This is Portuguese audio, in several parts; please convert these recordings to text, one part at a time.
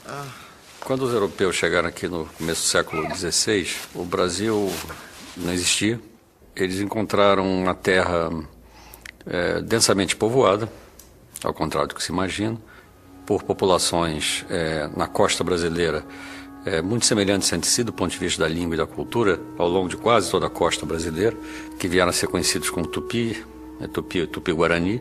Quando os europeus chegaram aqui no começo do século XVI, o Brasil não existia. Eles encontraram uma terra densamente povoada, ao contrário do que se imagina, por populações na costa brasileira muito semelhantes entre si do ponto de vista da língua e da cultura, ao longo de quase toda a costa brasileira, que vieram a ser conhecidos como Tupi, Tupi-Guarani.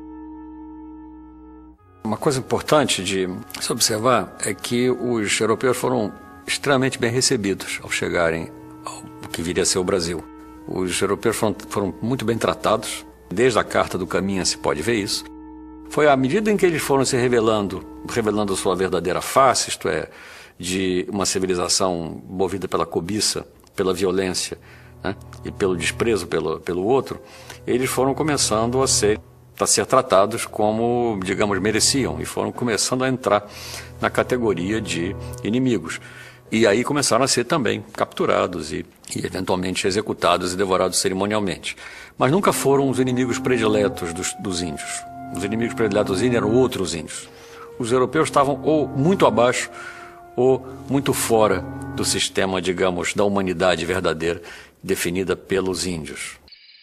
Uma coisa importante de se observar é que os europeus foram extremamente bem recebidos ao chegarem ao que viria a ser o Brasil. Os europeus foram muito bem tratados, desde a Carta do Caminha se pode ver isso. Foi à medida em que eles foram se revelando sua verdadeira face, isto é, de uma civilização movida pela cobiça, pela violência, né, e pelo desprezo pelo outro, eles foram começando a ser tratados como, digamos, mereciam, e foram começando a entrar na categoria de inimigos. E aí começaram a ser também capturados e eventualmente executados e devorados cerimonialmente. Mas nunca foram os inimigos prediletos dos índios. Os inimigos prediletos dos índios eram outros índios. Os europeus estavam ou muito abaixo ou muito fora do sistema, digamos, da humanidade verdadeira definida pelos índios.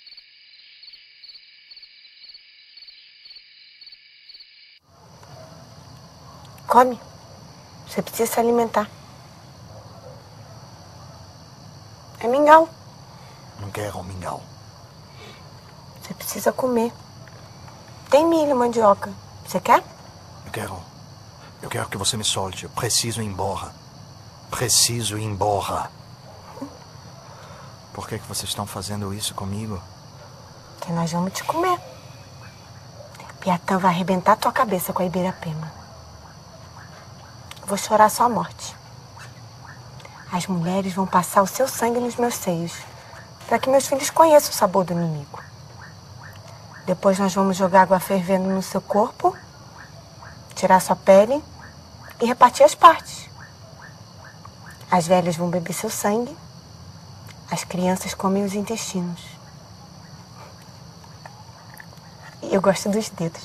Come. Você precisa se alimentar. É mingau. Não quero mingau. Você precisa comer. Tem milho, mandioca. Você quer? Eu quero que você me solte. Eu preciso ir embora. Preciso ir embora. Por que vocês estão fazendo isso comigo? Que nós vamos te comer. Piatã vai arrebentar tua cabeça com a Ibirapema. Vou chorar sua morte. As mulheres vão passar o seu sangue nos meus seios, para que meus filhos conheçam o sabor do inimigo. Depois nós vamos jogar água fervendo no seu corpo, tirar sua pele e repartir as partes. As velhas vão beber seu sangue, as crianças comem os intestinos. E eu gosto dos dedos.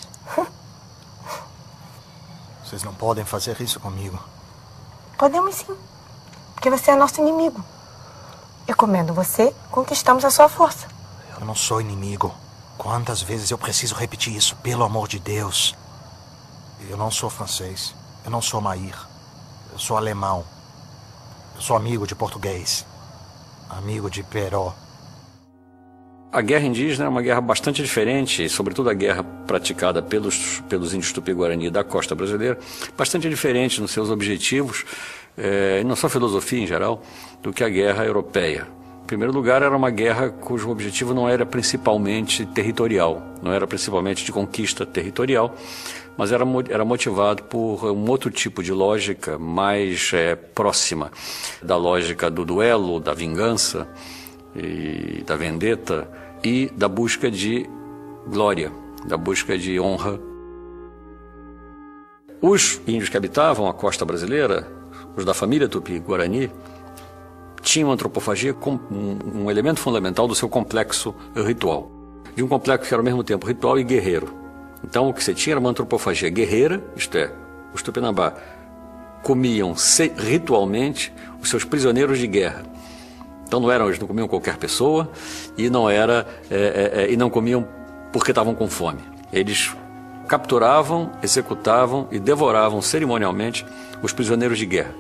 Vocês não podem fazer isso comigo. Podemos sim, porque você é nosso inimigo. E comendo você, conquistamos a sua força. Eu não sou inimigo. Quantas vezes eu preciso repetir isso, pelo amor de Deus? Eu não sou francês. Eu não sou Maír. Eu sou alemão. Eu sou amigo de português. Amigo de Peró. A guerra indígena é uma guerra bastante diferente, sobretudo a guerra praticada pelos índios Tupi-Guarani da costa brasileira, bastante diferente nos seus objetivos, e na sua filosofia em geral, do que a guerra europeia. Em primeiro lugar, era uma guerra cujo objetivo não era principalmente territorial, não era principalmente de conquista territorial, mas era motivado por um outro tipo de lógica mais próxima da lógica do duelo, da vingança e da vendetta e da busca de glória, da busca de honra. Os índios que habitavam a costa brasileira, os da família Tupi-Guarani, tinham a antropofagia como um elemento fundamental do seu complexo ritual. De um complexo que era ao mesmo tempo ritual e guerreiro. Então o que você tinha era uma antropofagia guerreira, isto é, os Tupinambá comiam ritualmente os seus prisioneiros de guerra. Então eles não comiam qualquer pessoa e não comiam porque estavam com fome. Eles capturavam, executavam e devoravam cerimonialmente os prisioneiros de guerra.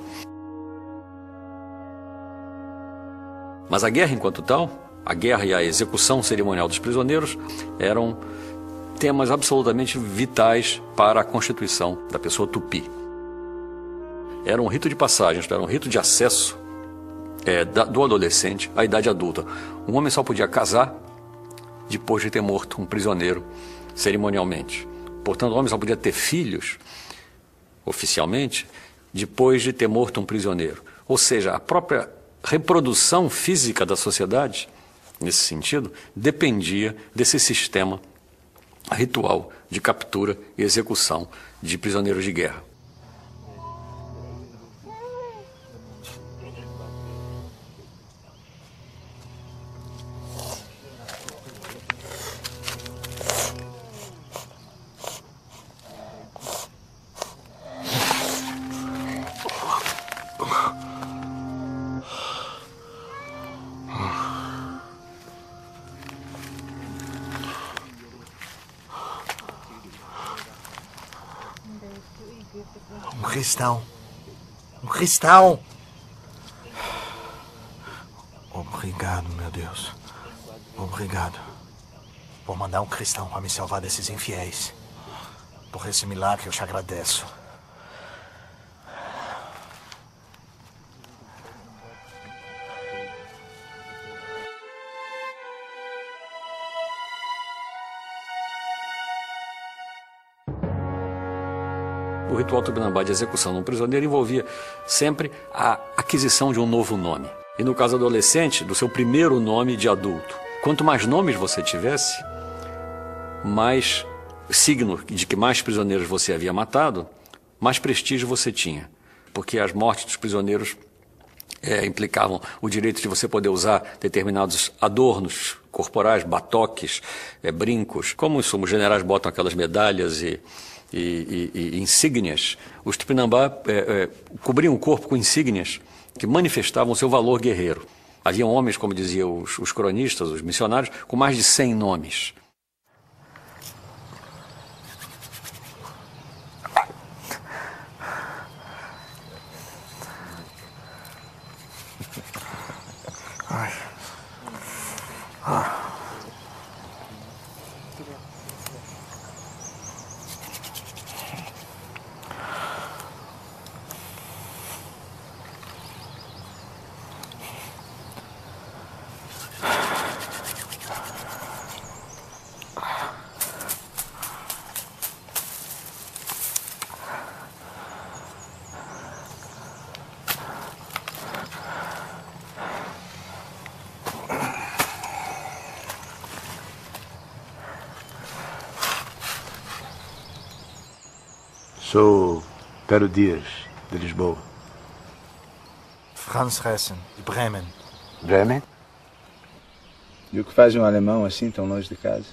Mas a guerra enquanto tal, a guerra e a execução cerimonial dos prisioneiros eram temas absolutamente vitais para a constituição da pessoa tupi. Era um rito de passagem, era um rito de acesso do adolescente à idade adulta. Um homem só podia casar depois de ter morto um prisioneiro cerimonialmente. Portanto, o homem só podia ter filhos, oficialmente, depois de ter morto um prisioneiro. Ou seja, a própria reprodução física da sociedade, nesse sentido, dependia desse sistema ritual de captura e execução de prisioneiros de guerra. Um cristão. Um cristão! Obrigado, meu Deus. Obrigado por mandar um cristão para me salvar desses infiéis. Por esse milagre eu te agradeço. O ritual Tupinambá de execução de um prisioneiro envolvia sempre a aquisição de um novo nome. E no caso adolescente, do seu primeiro nome de adulto. Quanto mais nomes você tivesse, mais signo de que mais prisioneiros você havia matado, mais prestígio você tinha. Porque as mortes dos prisioneiros implicavam o direito de você poder usar determinados adornos corporais, batoques, brincos. Como os generais botam aquelas medalhas e insígnias, os Tupinambá cobriam o corpo com insígnias que manifestavam o seu valor guerreiro. Haviam homens, como diziam os cronistas, os missionários, com mais de 100 nomes. Sou Pero Dias, de Lisboa. Franz Hessen, de Bremen. Bremen? E o que faz um alemão assim, tão longe de casa?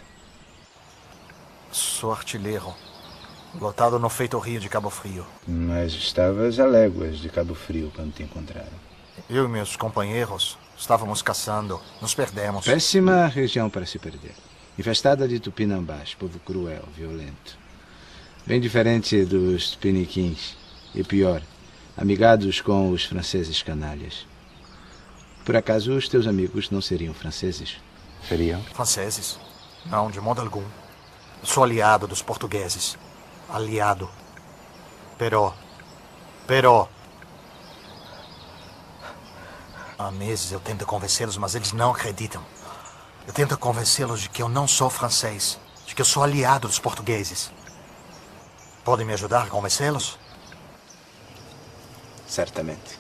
Sou artilheiro, lotado no Feitorio de Cabo Frio. Mas estavas a léguas de Cabo Frio quando te encontraram. Eu e meus companheiros estávamos caçando, nos perdemos. Péssima região para se perder. Infestada de tupinambás, povo cruel, violento. Bem diferente dos tupiniquins. E pior, amigados com os franceses canalhas. Por acaso os teus amigos não seriam franceses? Seriam? Franceses? Não, de modo algum. Eu sou aliado dos portugueses. Aliado. Pero. Há meses eu tento convencê-los, mas eles não acreditam. Eu tento convencê-los de que eu não sou francês. De que eu sou aliado dos portugueses. Podem me ajudar a convencê-los? Certamente.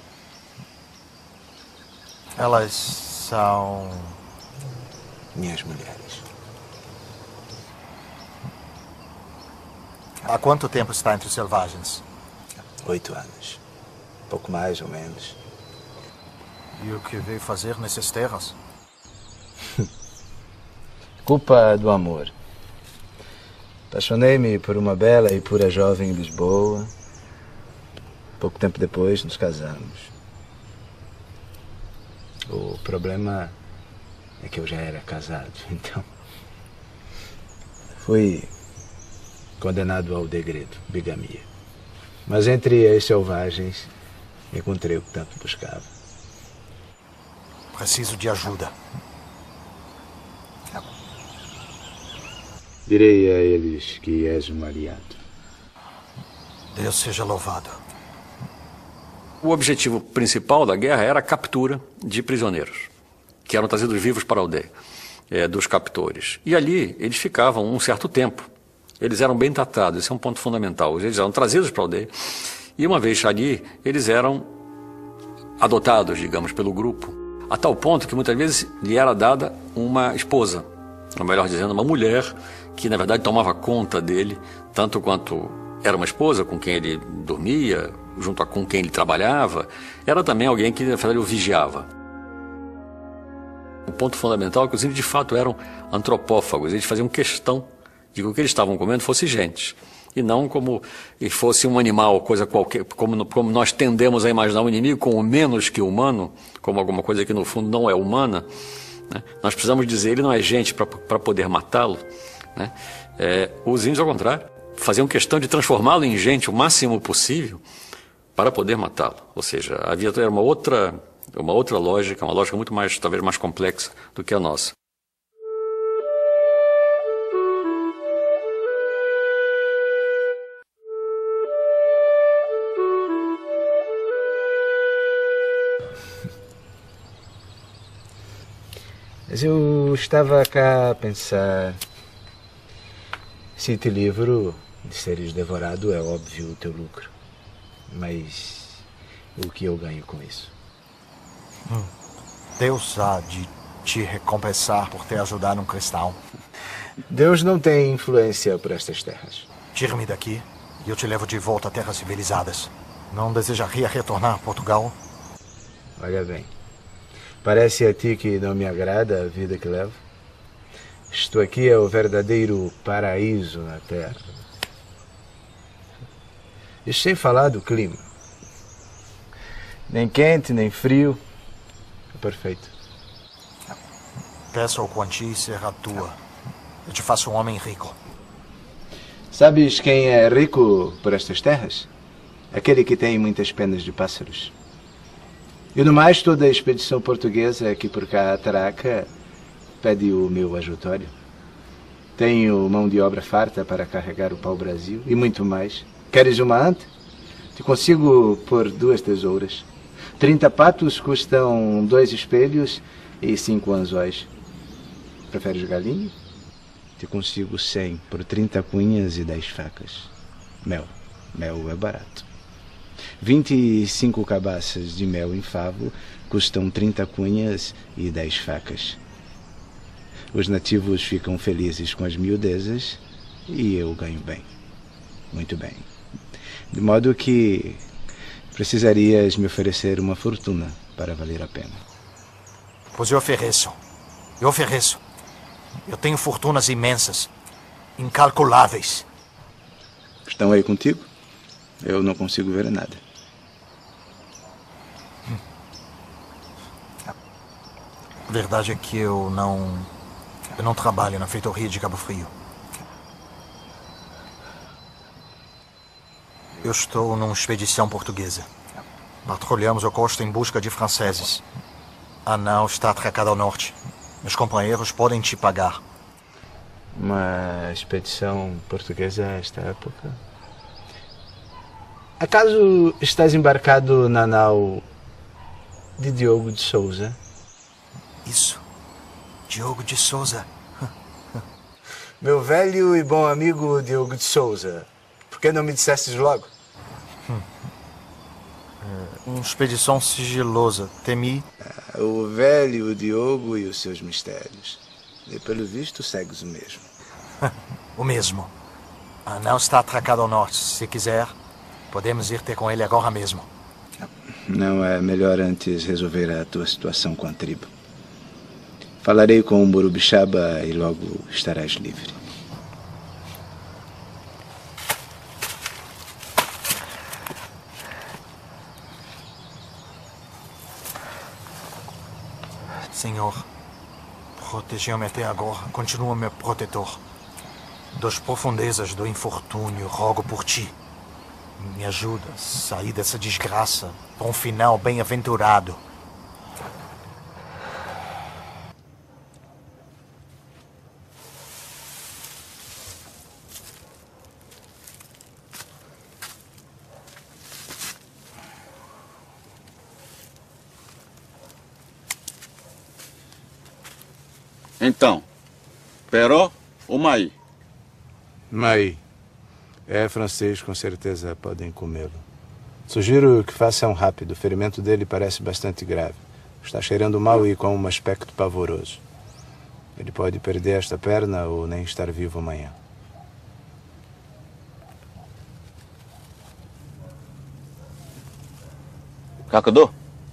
Elas são... minhas mulheres. Há quanto tempo está entre os selvagens? 8 anos. Pouco mais ou menos. E o que veio fazer nessas terras? Culpa do amor. Apaixonei-me por uma bela e pura jovem em Lisboa. Pouco tempo depois nos casamos. O problema é que eu já era casado, então fui condenado ao degredo, bigamia. Mas entre as selvagens encontrei o que tanto buscava. Preciso de ajuda. Direi a eles que és um aliado. Deus seja louvado. O objetivo principal da guerra era a captura de prisioneiros, que eram trazidos vivos para a aldeia, dos captores. E ali eles ficavam um certo tempo. Eles eram bem tratados, esse é um ponto fundamental. Eles eram trazidos para a aldeia e uma vez ali, eles eram adotados, digamos, pelo grupo, a tal ponto que muitas vezes lhe era dada uma esposa, ou melhor dizendo, uma mulher que na verdade tomava conta dele, tanto quanto era uma esposa com quem ele dormia, junto com quem ele trabalhava, era também alguém que na verdade o vigiava. O ponto fundamental é que os índios de fato eram antropófagos, eles faziam questão de que o que eles estavam comendo fosse gente, e não como fosse um animal, coisa qualquer, como nós tendemos a imaginar um inimigo como menos que humano, como alguma coisa que no fundo não é humana, né? Nós precisamos dizer, ele não é gente para poder matá-lo, né? Os índios, ao contrário, faziam questão de transformá-lo em gente o máximo possível para poder matá-lo. Ou seja, havia uma outra lógica, uma lógica muito mais, talvez mais complexa do que a nossa. Mas eu estava cá a pensar, se te livro de seres devorado, é óbvio o teu lucro. Mas o que eu ganho com isso? Deus há de te recompensar por ter ajudado um cristão. Deus não tem influência por estas terras. Tire-me daqui e eu te levo de volta a terras civilizadas. Não desejaria retornar a Portugal? Olha bem, parece a ti que não me agrada a vida que levo? Isto aqui é o verdadeiro paraíso na terra. E sem falar do clima. Nem quente, nem frio. É perfeito. Peça ao Quanti será tua. Eu te faço um homem rico. Sabes quem é rico por estas terras? Aquele que tem muitas penas de pássaros. E no mais, toda a expedição portuguesa que por cá atraca pede o meu ajutório. Tenho mão de obra farta para carregar o pau-brasil e muito mais. Queres uma anta? Te consigo por 2 tesouras. 30 patos custam 2 espelhos e 5 anzóis. Preferes galinha? Te consigo 100 por 30 cunhas e 10 facas. Mel. Mel é barato. 25 cabaças de mel em favo custam 30 cunhas e 10 facas. Os nativos ficam felizes com as miudezas e eu ganho bem. Muito bem. De modo que precisarias me oferecer uma fortuna para valer a pena. Pois eu ofereço. Eu ofereço. Eu tenho fortunas imensas. Incalculáveis. Estão aí contigo? Eu não consigo ver nada. A verdade é que eu não trabalho na feitoria de Cabo Frio. Eu estou numa expedição portuguesa. Patrulhamos a costa em busca de franceses. A nau está atracada ao norte. Meus companheiros podem te pagar. Uma expedição portuguesa esta época? Acaso estás embarcado na nau de Diogo de Souza? Isso. Diogo de Souza. Meu velho e bom amigo Diogo de Souza. Por que não me dissestes logo? Uma expedição sigilosa. Temi. O velho Diogo e os seus mistérios. E pelo visto segues o mesmo. O mesmo. A nau está atracada ao norte. Se quiser, podemos ir ter com ele agora mesmo. Não é melhor antes resolver a tua situação com a tribo? Falarei com o Burubixaba e logo estarás livre. Senhor, protegeu-me até agora. Continua meu protetor. Das profundezas do infortúnio, rogo por ti. Me ajuda a sair dessa desgraça para um final bem-aventurado. Então, Peró ou Mai? Mai. É francês, com certeza podem comê-lo. Sugiro que façam rápido. O ferimento dele parece bastante grave. Está cheirando mal e com um aspecto pavoroso. Ele pode perder esta perna ou nem estar vivo amanhã. Cacadô?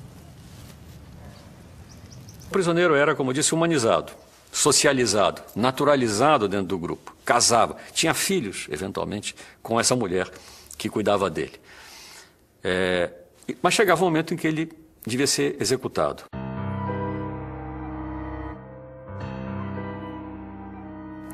O prisioneiro era, como eu disse, humanizado, socializado, naturalizado dentro do grupo, casava, tinha filhos, eventualmente, com essa mulher que cuidava dele. Mas chegava um momento em que ele devia ser executado.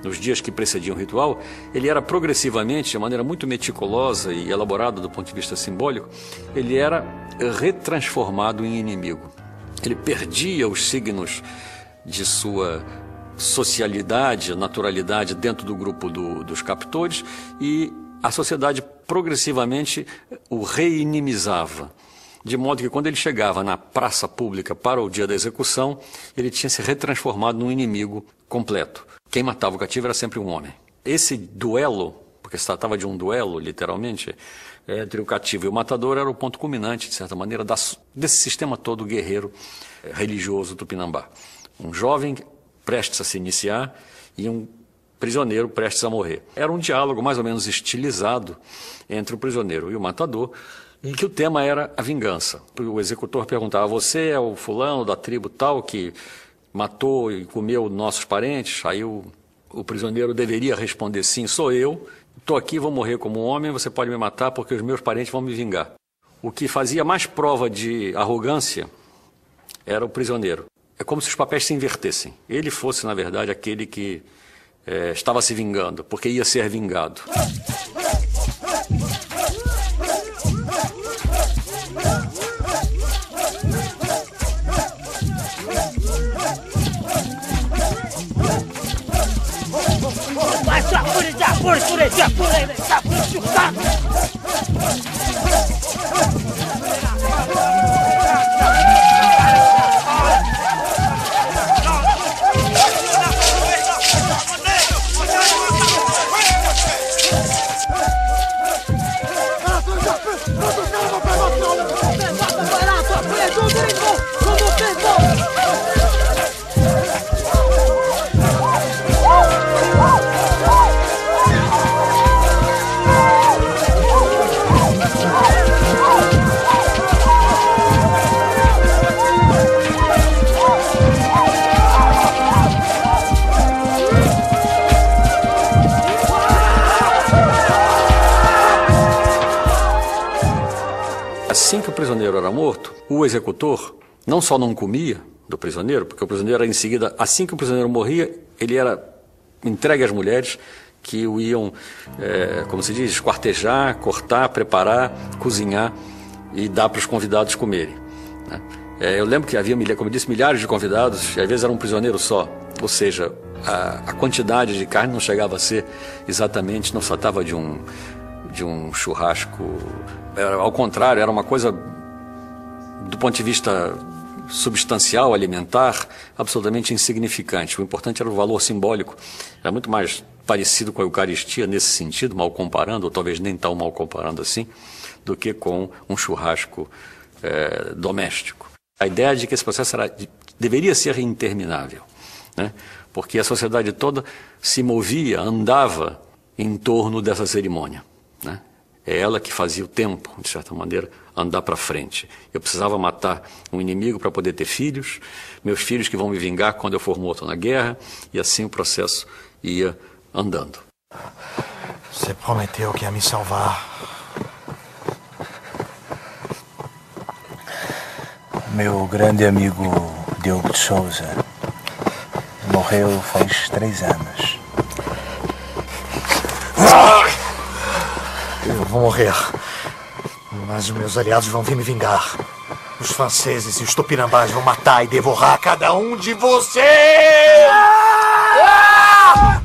nos dias que precediam o ritual, ele era progressivamente, de maneira muito meticulosa e elaborada do ponto de vista simbólico, ele era retransformado em inimigo. Ele perdia os signos de sua socialidade, naturalidade dentro do grupo dos captores, e a sociedade progressivamente o reinimizava. De modo que quando ele chegava na praça pública para o dia da execução, ele tinha se retransformado num inimigo completo. Quem matava o cativo era sempre um homem. Esse duelo, porque se tratava de um duelo, literalmente, entre o cativo e o matador, era o ponto culminante, de certa maneira, desse sistema todo guerreiro religioso tupinambá. Um jovem prestes a se iniciar e um prisioneiro prestes a morrer. Era um diálogo mais ou menos estilizado entre o prisioneiro e o matador, em que o tema era a vingança. O executor perguntava: você é o fulano da tribo tal que matou e comeu nossos parentes? Aí o prisioneiro deveria responder: sim, sou eu, estou aqui, vou morrer como um homem, você pode me matar porque os meus parentes vão me vingar. O que fazia mais prova de arrogância era o prisioneiro. É como se os papéis se invertessem. Ele fosse, na verdade, aquele que estava se vingando, porque ia ser vingado. Assim que o prisioneiro era morto, o executor não só não comia do prisioneiro, porque o prisioneiro era em seguida, assim que o prisioneiro morria, ele era entregue às mulheres que o iam, como se diz, esquartejar, cortar, preparar, cozinhar e dar para os convidados comerem, né? Eu lembro que havia, como eu disse, milhares de convidados, e às vezes era um prisioneiro só, ou seja, a quantidade de carne não chegava a ser exatamente, não se tratava de um churrasco, ao contrário, era uma coisa, do ponto de vista substancial, alimentar, absolutamente insignificante. O importante era o valor simbólico. Era muito mais parecido com a Eucaristia nesse sentido, mal comparando, ou talvez nem tão mal comparando assim, do que com um churrasco doméstico. A ideia de que esse processo deveria ser interminável, né? Porque a sociedade toda se movia, andava em torno dessa cerimônia, né? É ela que fazia o tempo, de certa maneira, andar para frente. Eu precisava matar um inimigo para poder ter filhos, meus filhos que vão me vingar quando eu for morto na guerra, e assim o processo ia andando. Você prometeu que ia me salvar. Meu grande amigo Diogo de Souza morreu faz 3 anos. Eu vou morrer. Mas os meus aliados vão vir me vingar. Os franceses e os tupinambás vão matar e devorar cada um de vocês!